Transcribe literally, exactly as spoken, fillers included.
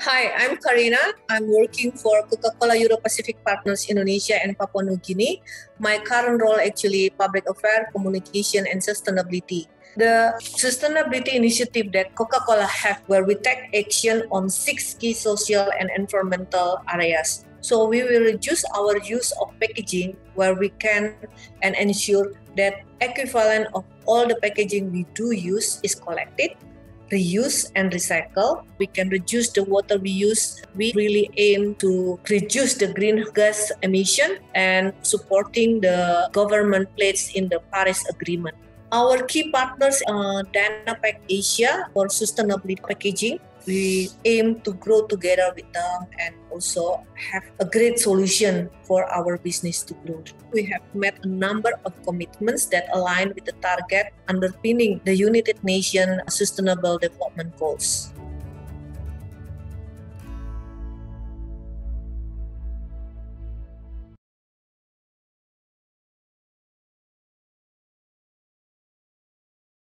Hi, I'm Karina. I'm working for Coca-Cola Euro-Pacific Partners Indonesia and Papua New Guinea. My current role actually public affairs, communication, and sustainability. The sustainability initiative that Coca-Cola have, where we take action on six key social and environmental areas. So we will reduce our use of packaging where we can and ensure that equivalent of all the packaging we do use is collected, reuse and recycle. We can reduce the water we use. We really aim to reduce the greenhouse gas emission and supporting the government pledge in the Paris Agreement. Our key partners are Dynapack Asia for sustainability packaging. We aim to grow together with them and also have a great solution for our business to grow. We have met a number of commitments that align with the target underpinning the United Nations Sustainable Development Goals.